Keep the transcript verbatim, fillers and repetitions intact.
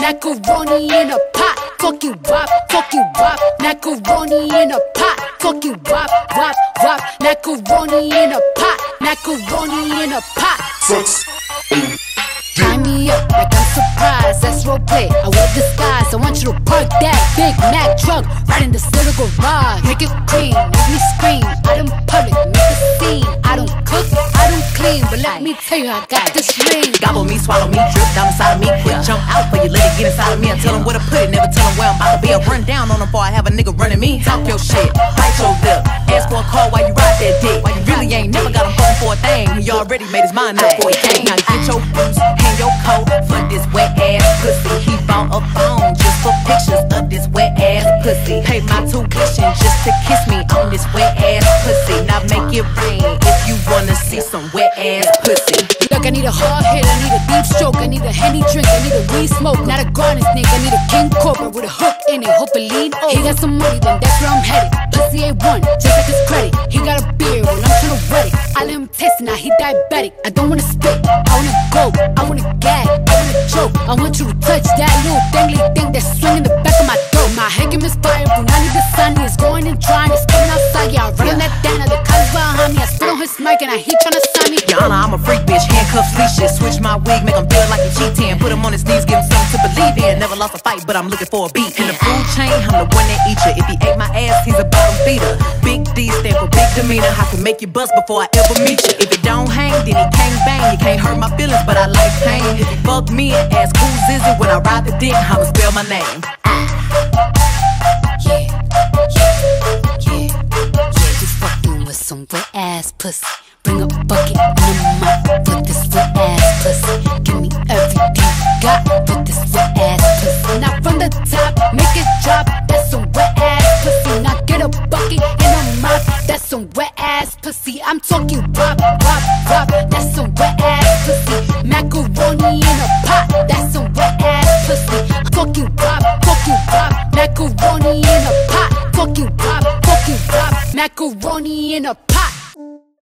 macaroni in a pot. Fucking wop, fucking wop, macaroni in a pot. Fucking wop, wop, wop, macaroni in a pot. Macaroni in a pot. Tie me up like I'm surprised, that's roleplay. I wear disguise, I want you to park that Big Mac truck right in the little garage. Make it clean, make me scream. Out in public, make a scene. I don't cook, I don't clean, but let me tell you, I got this ring. Gobble me, swallow me, drip down inside of me. Quick jump out for you, let it get inside of me. I tell them where to put it, never tell them where I'm about to be. I'll run down on them before I have a nigga running me. Talk your shit, bite your lip. Ask for a call while you ride that dick. While you really ain't never got him going for a thing. He already made his mind up before he came. Now get your boots, hang your coat for this wet ass pussy. He bought a phone just for pictures of this wet ass pussy. Pay my tuition just to kiss me on this wet ass pussy. Now make it rain if you wanna see some wet ass pussy. Look, I need a hard hit, I need a deep stroke, I need a Henny drink, I need a weed smoke, not a garden snake, I need a king cobra with a hook in it, hope it lean over. He got some money, then that's where I'm headed. Pussy A one, just like his credit. He got a beard, well I'm tryna wet it. I let him taste it, now he diabetic. I don't wanna spit, I wanna go, I wanna gag, I wanna choke. I want you to touch that little dangly thing that's swinging the back of my throat. My head is fire, Brunani the sun is going and trying, it's coming outside, yeah, I run on that down, the college behind me. I spit on his mic and I heat tryna sign me. Your Honor, I'm a freak bitch, handcuffs, leashes. Switch my wig, make him feel like a cheatin'. Put him on his knees, give him something to believe in. Never lost a fight, but I'm looking for a beat. In the food chain, I'm the one that eat ya. If he ate my ass, he's a bottom feeder. Big D stand for big demeanor. I can make you bust before I ever meet you. If it don't hang, then he can't bang. You can't hurt my feelings, but I like pain. If you fuck me and ask who's is it when I ride the dick, I'ma spell my name. Yeah, yeah, yeah, yeah. Just fucking with some wet ass pussy.